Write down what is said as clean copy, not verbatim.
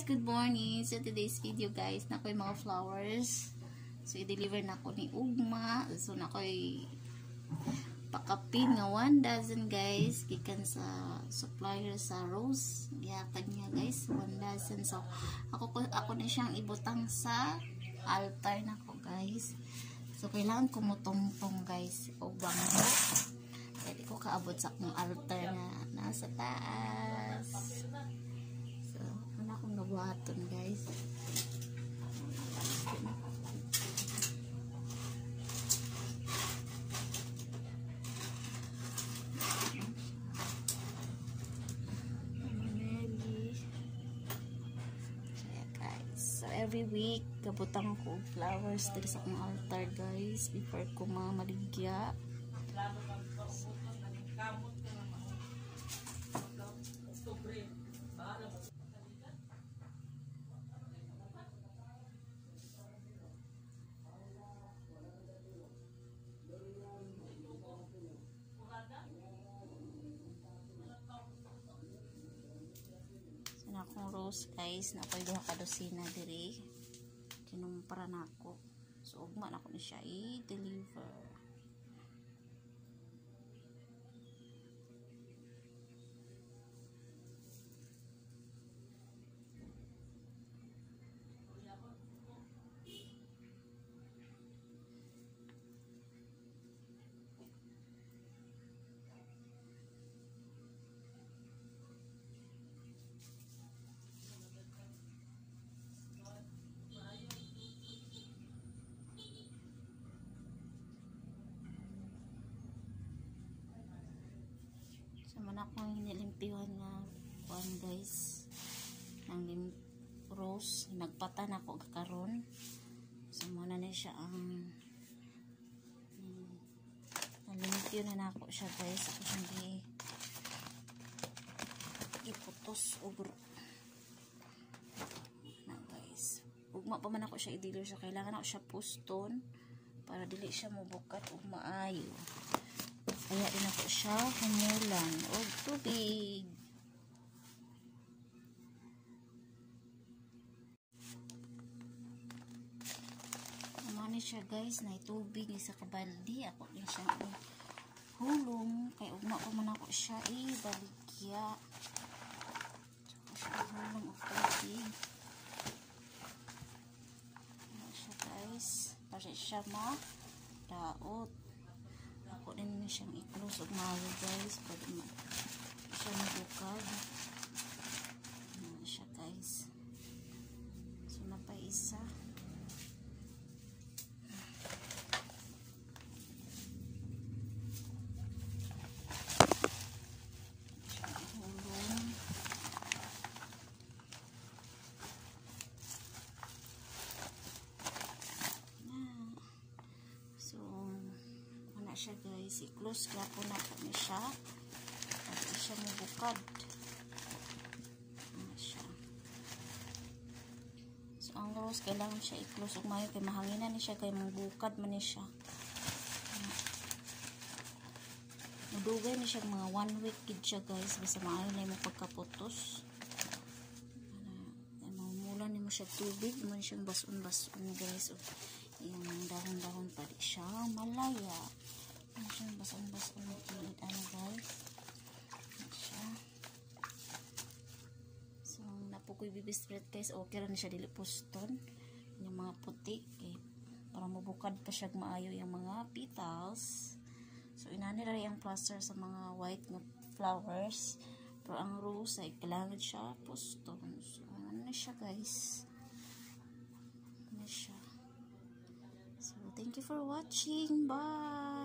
good morning. So today's video guys, na ko yung mga flowers. So i-deliver na ko ni Ugma. So na ko pakapin nga 1 dozen guys. Gikan sa supplier sa Rose. Gihatag niya guys 1 dozen. So ako na siyang ibutang sa altar na ko guys. So kailangan kumutong-tong guys o bangko. Pwede ko kaabot sa akong altar na nasa taas. So ano akong nabuhaton guys. Every week gabutang ko flowers dito sa akong altar guys before ko maligya. Na akong rose guys na ako'y duha ka dosina diri kinumpara na ako, so ugma na ako ni siya i-deliver. Naman akong hinilimpihan nga kuan guys ng rose, nagpatan ako karon. So muna na siya ang nalimpyo na ako siya guys. Ako siyang iputos ugro na guys. Ugma pa man ako siya i-dealer siya, kailangan ako siya puston para dili siya mabukat ug maayo. Kaya din ako siya humulan o tubig. Namani siya guys na tubig sa kabaldi. Ako din siya hulong. Kaya ugma ko man ako siya ibaligya. Ako siya hulong o tubig. Ano siya guys. Para siya daot. Ako din na siyang i-close og maayo guys para siya mabukad. Ano siya guys. So na pa isa. Siya guys, i-close kaya po na po niya siya para siya mabukad. Siya. So ang rose kailangan siya i-close ug mayo kay mahanginan ni siya kay mabukad man ni siya. Madugay ni siya mga 1 week gid siya guys basta maayo na mo pagkaputos. Mamula ni mo siya tubig man siyang bason-bason guys. Yung dahon-dahon pa di siya malaya. Ano siya basang-basang ulit ano guys. Siya. So napukoy baby spread guys, okay ra na siya dili puston yung mga puti okay. Para mabukad pa siya maayo yung mga petals. So inani ra yung plaster sa mga white nga flowers, pero ang rose ay kailangan siya puston. So ano na siya guys, ano siya. So thank you for watching, bye.